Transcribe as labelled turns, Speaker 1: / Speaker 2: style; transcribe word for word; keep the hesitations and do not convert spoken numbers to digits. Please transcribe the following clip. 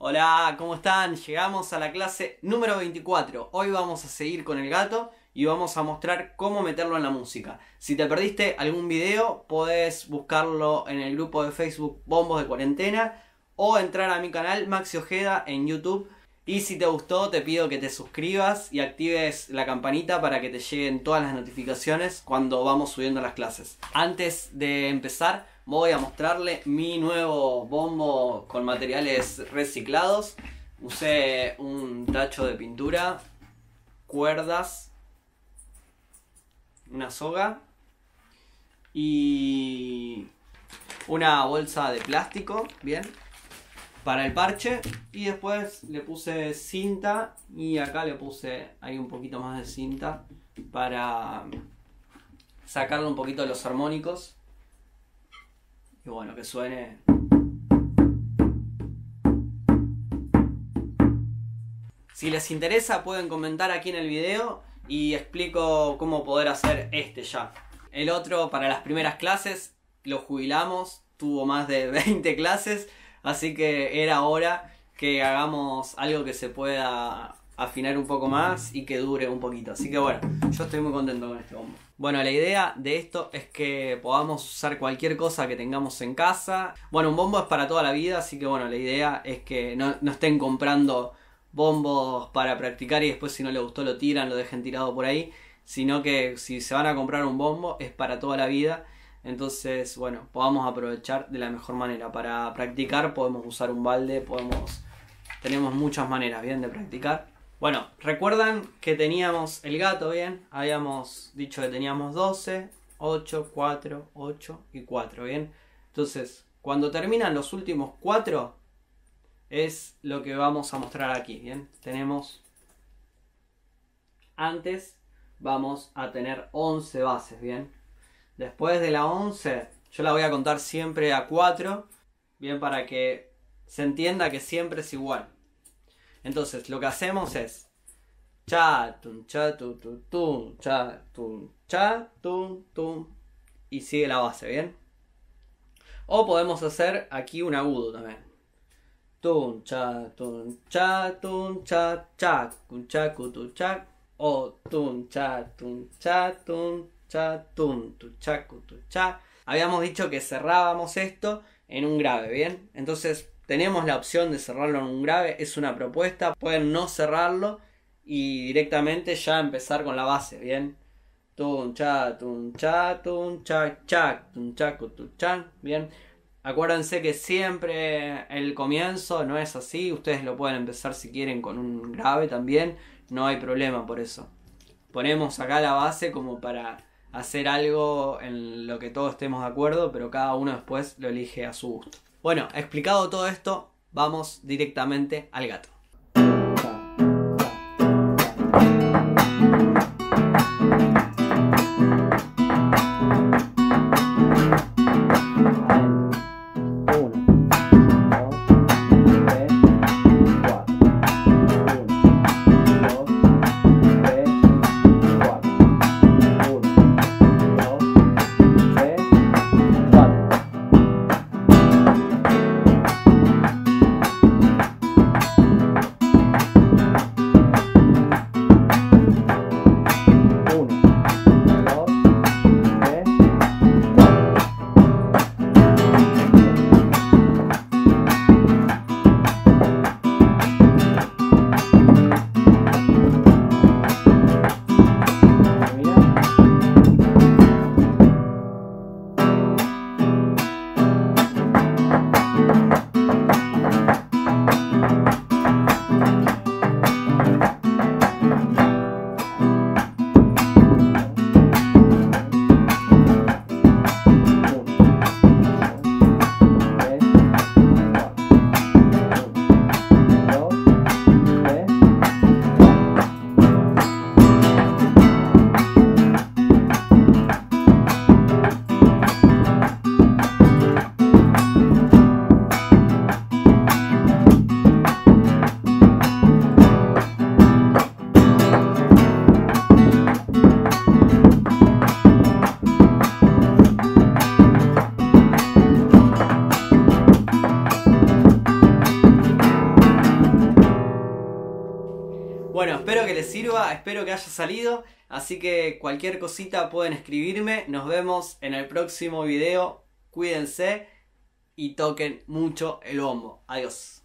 Speaker 1: Hola, ¿cómo están? Llegamos a la clase número veinticuatro. Hoy vamos a seguir con el gato y vamos a mostrar cómo meterlo en la música. Si te perdiste algún video, podés buscarlo en el grupo de Facebook Bombos de Cuarentena o entrar a mi canal Maxi Ojeda en YouTube. Y si te gustó, te pido que te suscribas y actives la campanita para que te lleguen todas las notificaciones cuando vamos subiendo las clases. Antes de empezar, voy a mostrarle mi nuevo bombo con materiales reciclados. Usé un tacho de pintura, cuerdas, una soga y una bolsa de plástico, bien, para el parche. Y después le puse cinta y acá le puse ahí un poquito más de cinta para sacarle un poquito de los armónicos. Y bueno, que suene. Si les interesa pueden comentar aquí en el video y explico cómo poder hacer este ya. El otro para las primeras clases lo jubilamos, tuvo más de veinte clases, así que era hora que hagamos algo que se pueda afinar un poco más y que dure un poquito. Así que bueno, yo estoy muy contento con este bombo. Bueno, la idea de esto es que podamos usar cualquier cosa que tengamos en casa. Bueno, un bombo es para toda la vida, así que bueno, la idea es que no, no estén comprando bombos para practicar y después si no les gustó lo tiran, lo dejen tirado por ahí. Sino que si se van a comprar un bombo es para toda la vida. Entonces, bueno, podamos aprovechar de la mejor manera. Para practicar podemos usar un balde, podemos... tenemos muchas maneras, bien, de practicar. Bueno, recuerdan que teníamos el gato, bien, habíamos dicho que teníamos doce, ocho, cuatro, ocho y cuatro, bien. Entonces, cuando terminan los últimos cuatro, es lo que vamos a mostrar aquí, bien. Tenemos, antes vamos a tener once bases, bien. Después de la once, yo la voy a contar siempre a cuatro, bien, para que se entienda que siempre es igual. Entonces lo que hacemos es cha, tum, cha, tu, tu, tum, cha, tum, cha, tum, tum, y sigue la base, ¿bien? O podemos hacer aquí un agudo también. Tum, cha, tum, cha, tum, cha, cha, tum, cha, tu, cha. O tum, cha, tum, cha, tum, cha, tum, tu, cha, tu, cha. Habíamos dicho que cerrábamos esto en un grave, ¿bien? Entonces tenemos la opción de cerrarlo en un grave, es una propuesta, pueden no cerrarlo y directamente ya empezar con la base, ¿bien? Tun, cha, tun, cha, tun, cha, cha, tun, cha, tu, cha, ¿bien? Acuérdense que siempre el comienzo no es así, ustedes lo pueden empezar si quieren con un grave también, no hay problema por eso. Ponemos acá la base como para hacer algo en lo que todos estemos de acuerdo, pero cada uno después lo elige a su gusto. Bueno, explicado todo esto, vamos directamente al gato. Bueno, espero que les sirva, espero que haya salido. Así que cualquier cosita pueden escribirme. Nos vemos en el próximo video. Cuídense y toquen mucho el bombo. Adiós.